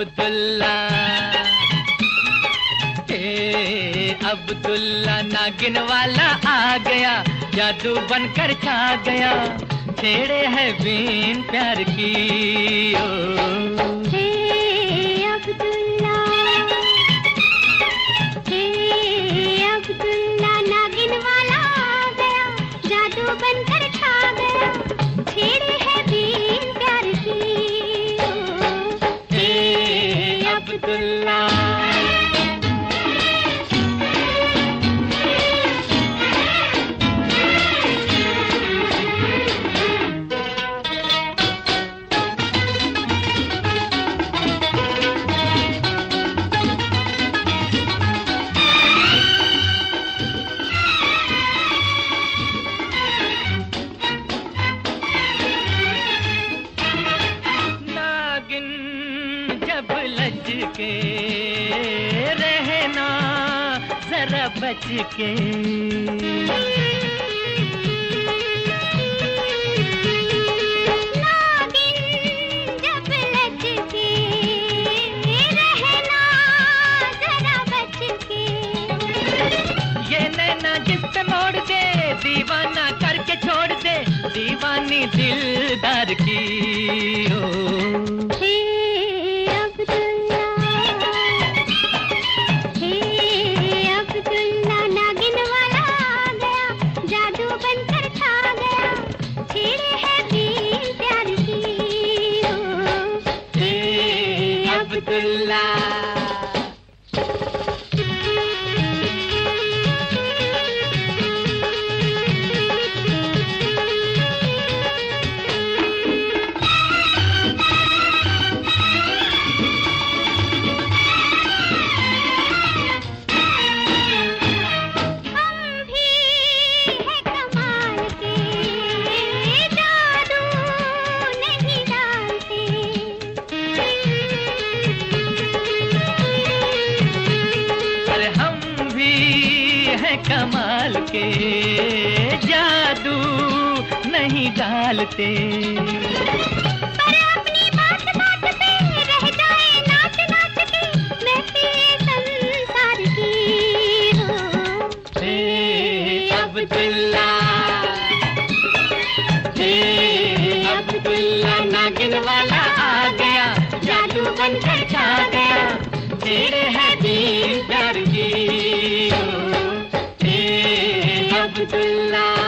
अब्दुल्ला, अब्दुल्ला नागिन वाला आ गया, जादू बनकर छा गया, छेड़े है बीन प्यार की। ओ हे अब्दुल्ला, हे अब्दुल्ला नागिन वाला आ गया, जादू बनकर छा गया, छेड़े है बीन प्यार की। ओ हे अब्दुल्ला। लज के रहना जरा बच के, नागिन जब लज के रहना जरा बच के, ये नैना जिस पे मोड़ दे, दीवाना करके छोड़ दे, दीवानी दिलदार की। ओ अब्दुल्ला। कमाल के जादू नहीं डालते, पर अपनी बात बात पे रह जाए नाच नाच के, महफिल संसार की। हो हे अब्दुल्ला, हे अब्दुल्ला नागिन वाला आ गया, जादू बनकर छा गया, छेड़े है बीन प्यार की। अब्दुल्ला।